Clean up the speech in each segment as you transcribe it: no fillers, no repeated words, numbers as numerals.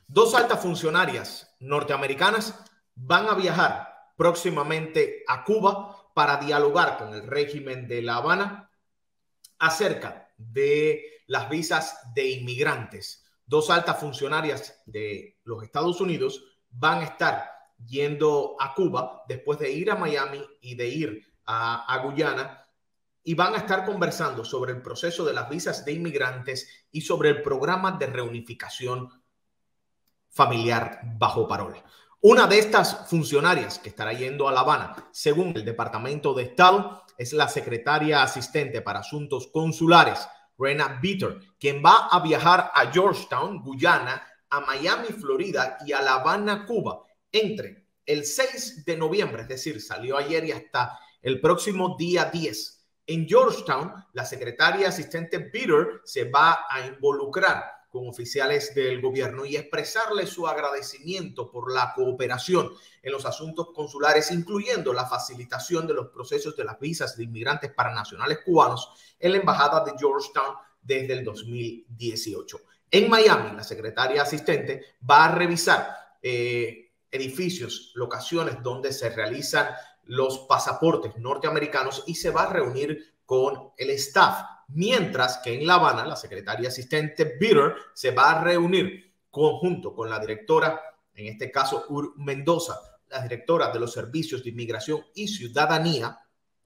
Dos altas funcionarias norteamericanas van a viajar próximamente a Cuba para dialogar con el régimen de La Habana acerca de las visas de inmigrantes. Dos altas funcionarias de los Estados Unidos van a estar yendo a Cuba después de ir a Miami y de ir a Guyana, y van a estar conversando sobre el proceso de las visas de inmigrantes y sobre el programa de reunificación familiar bajo parol. Una de estas funcionarias que estará yendo a La Habana, según el Departamento de Estado, es la secretaria asistente para asuntos consulares, Rena Bitter, quien va a viajar a Georgetown, Guyana, a Miami, Florida y a La Habana, Cuba, entre el 6 de noviembre, es decir, salió ayer y hasta el próximo día 10. En Georgetown, la secretaria asistente Bitter se va a involucrar con oficiales del gobierno y expresarle su agradecimiento por la cooperación en los asuntos consulares, incluyendo la facilitación de los procesos de las visas de inmigrantes para nacionales cubanos en la embajada de Georgetown desde el 2018. En Miami, la secretaria asistente va a revisar edificios, locaciones donde se realizan los pasaportes norteamericanos y se va a reunir con el staff, mientras que en La Habana la secretaria asistente Bitter se va a reunir junto con la directora, en este caso Ur Mendoza, la directora de los servicios de inmigración y ciudadanía,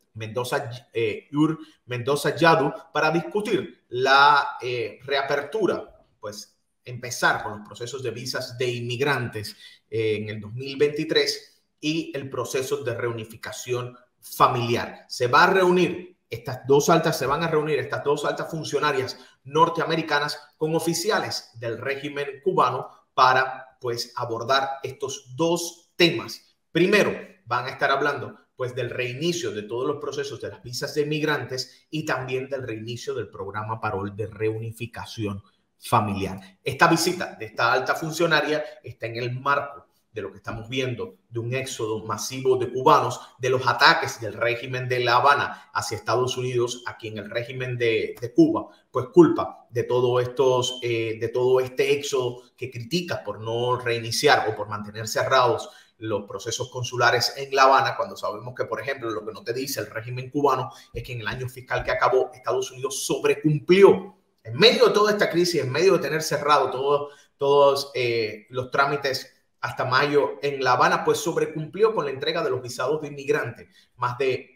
Ur Mendoza Yadu, para discutir la reapertura, pues empezar con los procesos de visas de inmigrantes en el 2023 y el proceso de reunificación familiar. Se va a reunir estas dos altas funcionarias norteamericanas con oficiales del régimen cubano para pues abordar estos dos temas. Primero, van a estar hablando pues del reinicio de todos los procesos de las visas de inmigrantes y también del reinicio del programa Parol de reunificación familiar. Esta visita de esta alta funcionaria está en el marco de lo que estamos viendo, de un éxodo masivo de cubanos, de los ataques del régimen de La Habana hacia Estados Unidos, aquí en el régimen de Cuba, pues culpa de todo este éxodo que critica por no reiniciar o por mantener cerrados los procesos consulares en La Habana, cuando sabemos que, por ejemplo, lo que no te dice el régimen cubano es que en el año fiscal que acabó, Estados Unidos sobrecumplió. En medio de toda esta crisis, en medio de tener cerrado todos los trámites hasta mayo en La Habana, pues sobrecumplió con la entrega de los visados de inmigrantes. Más de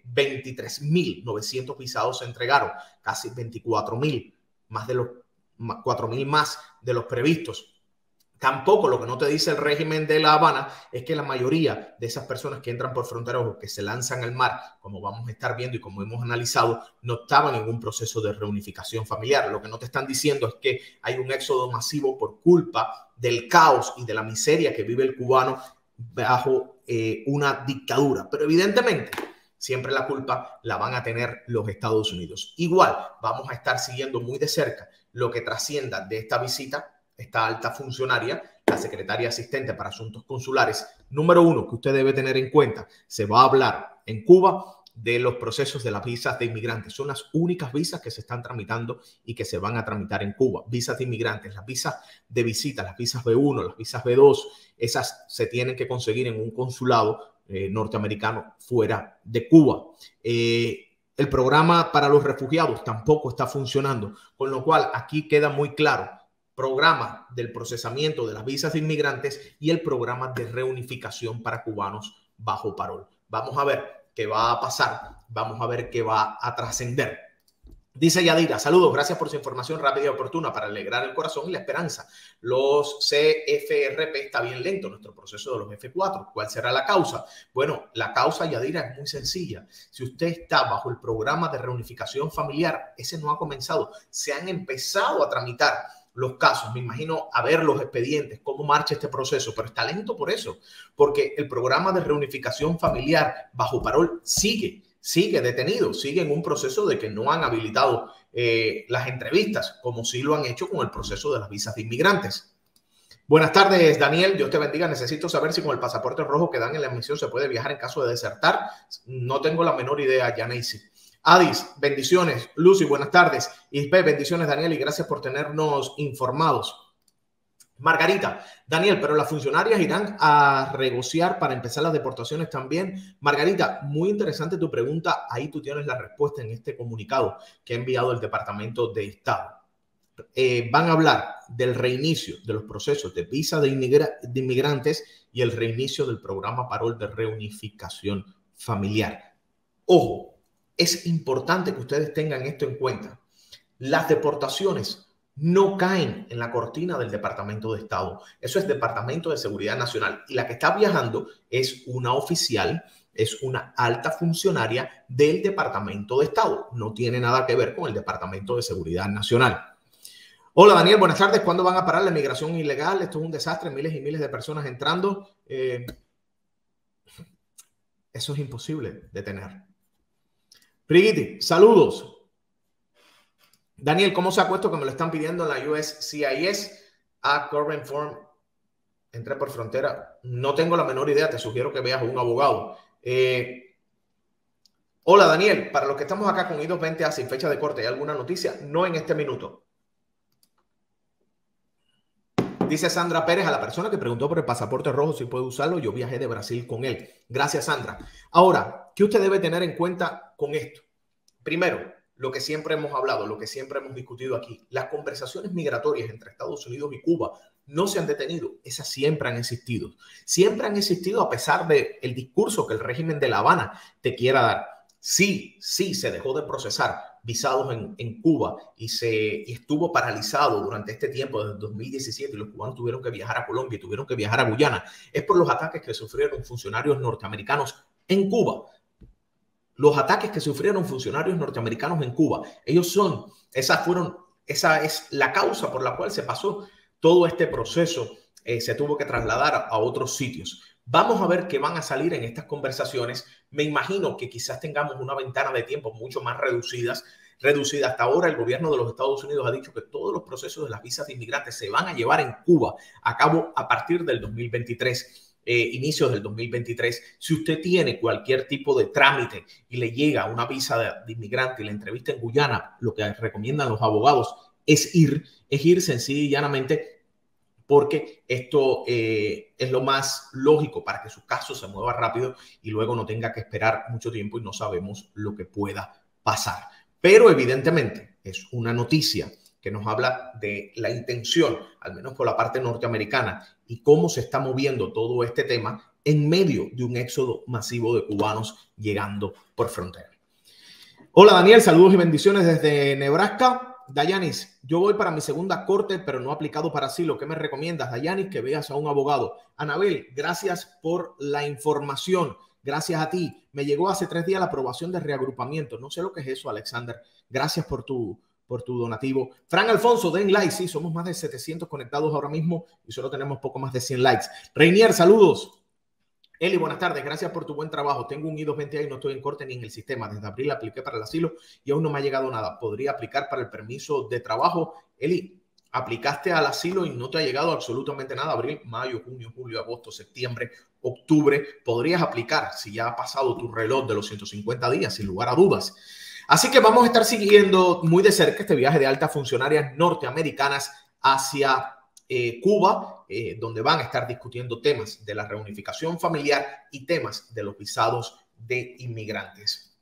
23.900 visados se entregaron, casi 24.000, más de los 4.000 más de los previstos. Tampoco lo que no te dice el régimen de La Habana es que la mayoría de esas personas que entran por fronteras o que se lanzan al mar, como vamos a estar viendo y como hemos analizado, no estaban en un proceso de reunificación familiar. Lo que no te están diciendo es que hay un éxodo masivo por culpa del caos y de la miseria que vive el cubano bajo una dictadura. Pero evidentemente siempre la culpa la van a tener los Estados Unidos. Igual vamos a estar siguiendo muy de cerca lo que trascienda de esta visita, esta alta funcionaria, la secretaria asistente para asuntos consulares. Número uno, que usted debe tener en cuenta, se va a hablar en Cuba de los procesos de las visas de inmigrantes. Son las únicas visas que se están tramitando y que se van a tramitar en Cuba. Visas de inmigrantes, las visas de visita, las visas B1, las visas B2, esas se tienen que conseguir en un consulado norteamericano fuera de Cuba. El programa para los refugiados tampoco está funcionando, con lo cual aquí queda muy claro: programa del procesamiento de las visas de inmigrantes y el programa de reunificación para cubanos bajo parol. Vamos a ver qué va a pasar, vamos a ver qué va a trascender. Dice Yadira, saludos, gracias por su información rápida y oportuna para alegrar el corazón y la esperanza. Los CFRP está bien lento, nuestro proceso de los F4. ¿Cuál será la causa? Bueno, la causa, Yadira, es muy sencilla. Si usted está bajo el programa de reunificación familiar, ese no ha comenzado. Se han empezado a tramitar los casos, me imagino a ver los expedientes, cómo marcha este proceso, pero está lento por eso, porque el programa de reunificación familiar bajo parol sigue detenido, sigue en un proceso de que no han habilitado las entrevistas, como sí lo han hecho con el proceso de las visas de inmigrantes. Buenas tardes, Daniel, Dios te bendiga. Necesito saber si con el pasaporte rojo que dan en la emisión se puede viajar en caso de desertar. No tengo la menor idea, Janaisi. Adis, bendiciones. Lucy, buenas tardes. Isbe, bendiciones, Daniel, y gracias por tenernos informados. Margarita, Daniel, pero las funcionarias irán a negociar para empezar las deportaciones también. Margarita, muy interesante tu pregunta. Ahí tú tienes la respuesta en este comunicado que ha enviado el Departamento de Estado. Van a hablar del reinicio de los procesos de visa de inmigrantes y el reinicio del programa Parol de reunificación familiar. Ojo, es importante que ustedes tengan esto en cuenta. Las deportaciones no caen en la cortina del Departamento de Estado. Eso es Departamento de Seguridad Nacional. Y la que está viajando es una oficial, es una alta funcionaria del Departamento de Estado. No tiene nada que ver con el Departamento de Seguridad Nacional. Hola Daniel, buenas tardes. ¿Cuándo van a parar la migración ilegal? Esto es un desastre, miles y miles de personas entrando. Eso es imposible de tener. Brigitte, saludos. Daniel, ¿cómo se ha puesto que me lo están pidiendo en la USCIS a Current Form? Entré por frontera. No tengo la menor idea. Te sugiero que veas a un abogado. Hola Daniel, para los que estamos acá con I-220A sin fecha de corte, ¿hay alguna noticia? No en este minuto. Dice Sandra Pérez, a la persona que preguntó por el pasaporte rojo si puede usarlo, yo viajé de Brasil con él. Gracias, Sandra. Ahora, ¿qué usted debe tener en cuenta con esto? Primero, lo que siempre hemos hablado, lo que siempre hemos discutido aquí, las conversaciones migratorias entre Estados Unidos y Cuba no se han detenido. Esas siempre han existido. Siempre han existido a pesar del discurso que el régimen de La Habana te quiera dar. Sí, se dejó de procesar visados en Cuba y estuvo paralizado durante este tiempo, desde 2017, y los cubanos tuvieron que viajar a Colombia y tuvieron que viajar a Guyana. Es por los ataques que sufrieron funcionarios norteamericanos en Cuba. Los ataques que sufrieron funcionarios norteamericanos en Cuba, esa es la causa por la cual se pasó todo este proceso, se tuvo que trasladar a otros sitios. Vamos a ver qué van a salir en estas conversaciones. Me imagino que quizás tengamos una ventana de tiempo mucho más reducida. Hasta ahora el gobierno de los Estados Unidos ha dicho que todos los procesos de las visas de inmigrantes se van a llevar en Cuba a cabo a partir del 2023. Inicios del 2023. Si usted tiene cualquier tipo de trámite y le llega una visa de inmigrante y la entrevista en Guyana, lo que recomiendan los abogados es ir sencillo y llanamente, porque esto es lo más lógico para que su caso se mueva rápido y luego no tenga que esperar mucho tiempo y no sabemos lo que pueda pasar. Pero evidentemente es una noticia que nos habla de la intención, al menos por la parte norteamericana, y cómo se está moviendo todo este tema en medio de un éxodo masivo de cubanos llegando por frontera. Hola Daniel, saludos y bendiciones desde Nebraska. Dayanis, yo voy para mi segunda corte, pero no aplicado para asilo. ¿Qué me recomiendas, Dayanis? Que veas a un abogado. Anabel, gracias por la información. Gracias a ti. Me llegó hace 3 días la aprobación de reagrupamiento. No sé lo que es eso, Alexander. Gracias por tu donativo. Fran Alfonso, den like. Sí, somos más de 700 conectados ahora mismo y solo tenemos poco más de 100 likes. Reinier, saludos. Eli, buenas tardes. Gracias por tu buen trabajo. Tengo un I-220A y no estoy en corte ni en el sistema. Desde abril apliqué para el asilo y aún no me ha llegado nada. ¿Podría aplicar para el permiso de trabajo? Eli, aplicaste al asilo y no te ha llegado absolutamente nada. Abril, mayo, junio, julio, agosto, septiembre, octubre. Podrías aplicar si ya ha pasado tu reloj de los 150 días, sin lugar a dudas. Así que vamos a estar siguiendo muy de cerca este viaje de altas funcionarias norteamericanas hacia Cuba, donde van a estar discutiendo temas de la reunificación familiar y temas de los visados de inmigrantes.